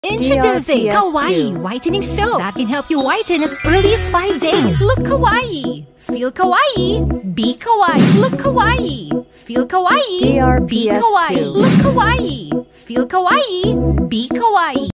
Introducing DRPS2. Kawaii Whitening Soap that can help you whiten as early as 5 days. Look kawaii. Feel kawaii. Be kawaii. Look kawaii. Feel kawaii. Be DRPS2. kawaii. Look kawaii. Feel kawaii. Be kawaii.